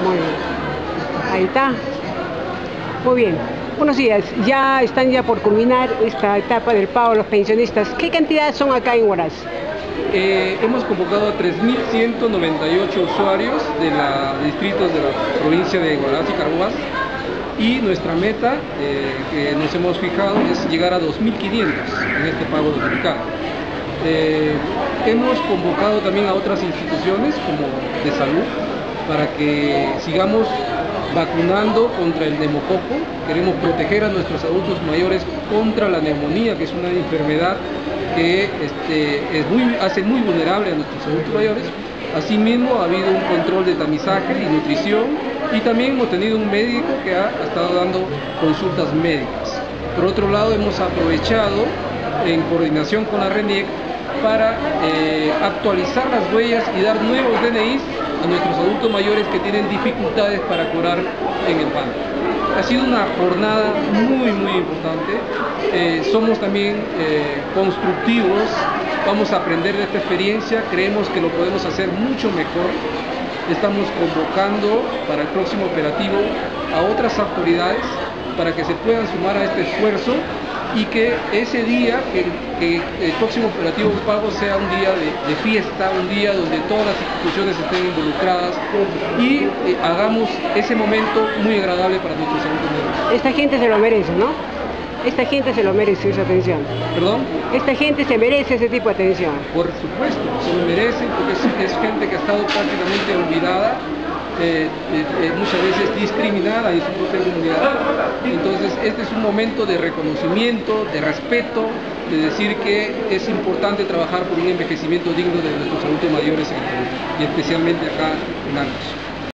Muy bien. Ahí está. Muy bien. Buenos días. Ya están por culminar esta etapa del pago a los pensionistas. ¿Qué cantidad son acá en Huaraz? Hemos convocado a 3.198 usuarios de los distritos de la provincia de Huaraz y Carhuaz, y nuestra meta que nos hemos fijado es llegar a 2.500 en este pago dominical. Hemos convocado también a otras instituciones como de salud para que sigamos vacunando contra el neumococo. Queremos proteger a nuestros adultos mayores contra la neumonía, que es una enfermedad que hace muy vulnerable a nuestros adultos mayores. Asimismo, ha habido un control de tamizaje y nutrición, y también hemos tenido un médico que ha estado dando consultas médicas. Por otro lado, hemos aprovechado, en coordinación con la RENIEC, para actualizar las huellas y dar nuevos DNIs a nuestros adultos mayores que tienen dificultades para cobrar en el banco. Ha sido una jornada muy importante. Somos también constructivos, vamos a aprender de esta experiencia, creemos que lo podemos hacer mucho mejor. Estamos convocando para el próximo operativo a otras autoridades para que se puedan sumar a este esfuerzo, y que ese día, que el próximo operativo pago sea un día de fiesta, un día donde todas las instituciones estén involucradas, y hagamos ese momento muy agradable para nuestros adultos mayores. Esta gente se lo merece, ¿no? Esta gente se lo merece esa atención. ¿Perdón? Esta gente se merece ese tipo de atención. Por supuesto, se lo merecen, porque es gente que ha estado prácticamente olvidada, muchas veces discriminada en su propia comunidad. Entonces este es un momento de reconocimiento, de respeto, de decir que es importante trabajar por un envejecimiento digno de nuestros adultos mayores en el Perú, y especialmente acá en Ancash.